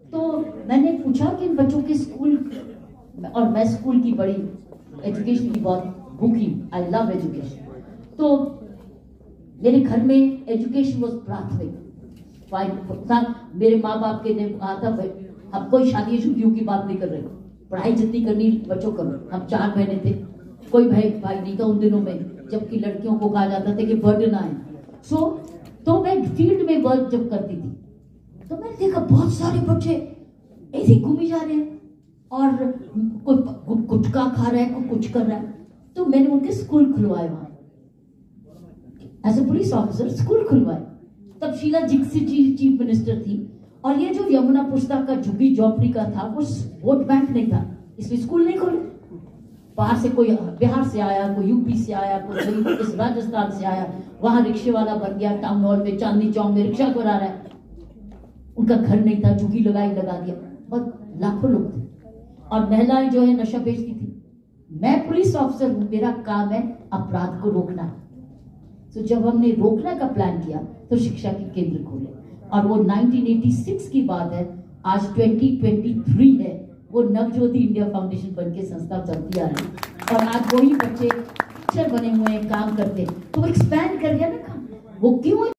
तो मैंने पूछा कि इन बच्चों के स्कूल, और मैं स्कूल की बड़ी एजुकेशन की बहुत भूखी, आई लव एजुकेशन। तो मेरे घर में एजुकेशन वॉज प्राथमिक। मेरे माँ बाप के ने कहा था भाई अब कोई शादी शुदियों की बात नहीं कर रहे, पढ़ाई जितनी करनी बच्चों करो। हम 4 बहने थे, कोई भाई नहीं था उन दिनों में, जबकि लड़कियों को कहा जाता था कि बर्डन आए। तो मैं फील्ड में वर्क जब करती थी तो मैंने देखा बहुत सारे बच्चे ऐसे घूमी जा रहे हैं और कोई गुटखा खा रहा है, कोई कुछ कर रहा है। तो मैंने उनके स्कूल खुलवाए, वहां as a police officer school खुलवाए। तब शीला दीक्षित जी चीफ मिनिस्टर थी, और ये जो यमुना पुस्तक का झुग्गी झोपड़ी का था वो वोट बैंक नहीं था, इसलिए स्कूल नहीं खोले। बाहर से कोई बिहार से आया, कोई यूपी से आया, कोई राजस्थान से आया, वहां रिक्शे वाला बन गया, टाउन हॉल में चांदनी चौक में रिक्शा करा रहा है। उनका घर नहीं था, झुग्गी लगा दिया, और लाखों लोग थे। और महिलाएं जो है नशा बेचती थी। मैं पुलिस ऑफिसर हूं, मेरा काम है अपराध को रोकना। तो जब हमने रोकने का प्लान किया तो शिक्षा के केंद्र खोले, और वो 1986 की बात है, आज 2023 है। वो नवज्योति इंडिया फाउंडेशन बन के संस्था चलती आ रही है, और आज वही बच्चे टीचर बने हुए हैं, काम करते हैं। तो वो एक्सपैंड कर गया ना काम। वो क्यों